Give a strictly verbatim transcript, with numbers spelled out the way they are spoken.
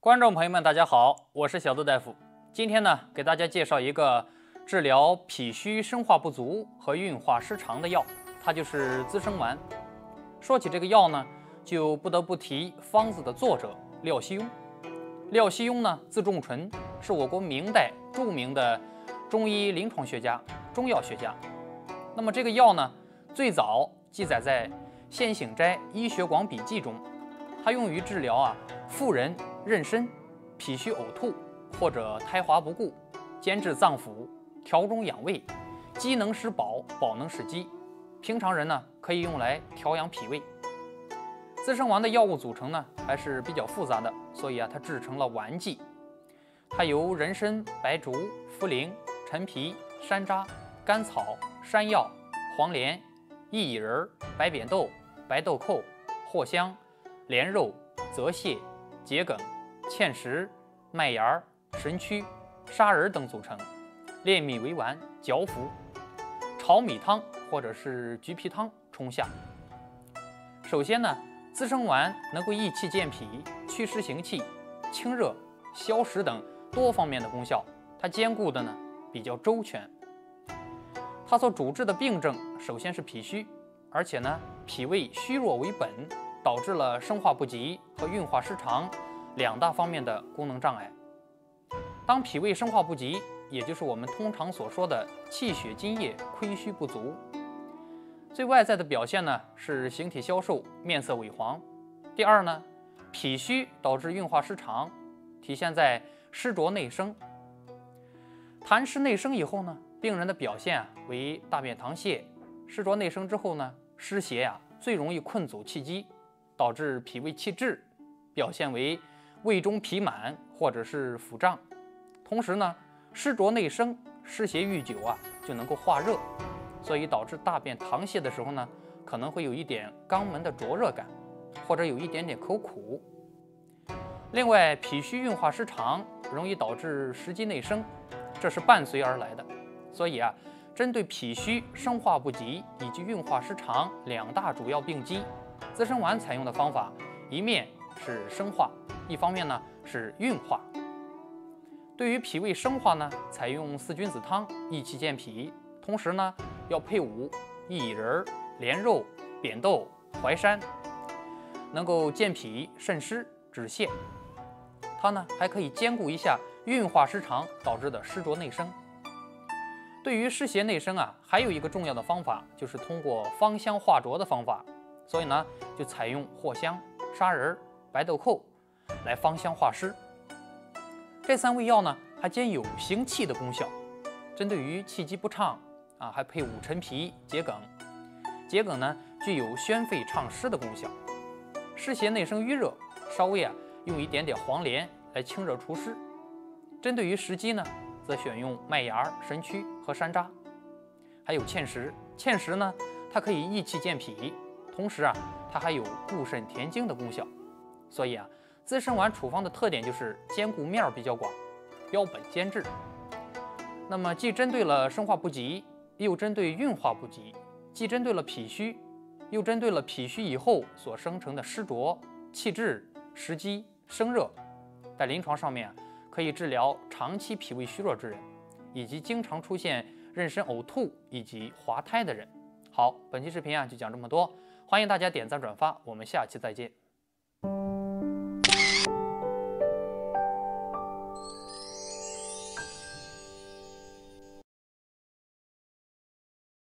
观众朋友们，大家好，我是小杜大夫。今天呢，给大家介绍一个治疗脾虚生化不足和运化失常的药，它就是资生丸。说起这个药呢，就不得不提方子的作者廖希庸。廖希庸呢，字仲纯，是我国明代著名的中医临床学家、中药学家。那么这个药呢，最早记载在《先醒斋医学广笔记》中，它用于治疗啊妇人妊娠、脾虚呕吐或者胎滑不顾、兼治脏腑、调中养胃、饥能使饱、饱能使饥。平常人呢可以用来调养脾胃。资生丸的药物组成呢还是比较复杂的，所以啊它制成了丸剂。它由人参、白术、茯苓、陈皮、山楂、甘草、山药、黄连、薏苡仁、白扁豆、白豆蔻、藿香、莲肉、泽泻、桔梗、芡实、麦芽、神曲、砂仁等组成，炼米为丸，嚼服，炒米汤或者是橘皮汤冲下。首先呢，资生丸能够益气健脾、祛湿行气、清热、消食等多方面的功效，它兼顾的呢比较周全。它所主治的病症首先是脾虚，而且呢脾胃虚弱为本，导致了生化不及和运化失常两大方面的功能障碍。当脾胃生化不及，也就是我们通常所说的气血津液亏虚不足，最外在的表现呢是形体消瘦、面色萎黄。第二呢，脾虚导致运化失常，体现在湿浊内生。痰湿内生以后呢，病人的表现啊为大便溏泻，湿浊内生之后呢，湿邪呀、啊、最容易困阻气机，导致脾胃气滞，表现为胃中痞满或者是腹胀。同时呢，湿浊内生，湿邪遇久啊就能够化热，所以导致大便溏泻的时候呢，可能会有一点肛门的灼热感，或者有一点点口苦。另外，脾虚运化失常容易导致食积内生，这是伴随而来的。所以啊，针对脾虚生化不及以及运化失常两大主要病机，资生丸采用的方法，一面是生化，一方面呢是运化。对于脾胃生化呢，采用四君子汤，益气健脾，同时呢要配伍薏苡仁、莲肉、扁豆、淮山，能够健脾渗湿止泻。它呢还可以兼顾一下运化失常导致的湿浊内生。对于湿邪内生啊，还有一个重要的方法，就是通过芳香化浊的方法，所以呢就采用藿香、砂仁、白豆蔻来芳香化湿。这三味药呢还兼有行气的功效，针对于气机不畅啊，还配伍陈皮、桔梗。桔梗呢具有宣肺畅湿的功效。湿邪内生瘀热，稍微啊用一点点黄连来清热除湿。针对于食积呢，则选用麦芽、神曲和山楂，还有芡实。芡实呢，它可以益气健脾，同时啊，它还有固肾填精的功效。所以啊，资生丸处方的特点就是兼顾面比较广，标本兼治。那么既针对了生化不及，又针对运化不及；既针对了脾虚，又针对了脾虚以后所生成的湿浊、气滞、食积、生热。在临床上面啊，可以治疗长期脾胃虚弱之人，以及经常出现妊娠呕吐以及滑胎的人。好，本期视频啊就讲这么多，欢迎大家点赞转发，我们下期再见。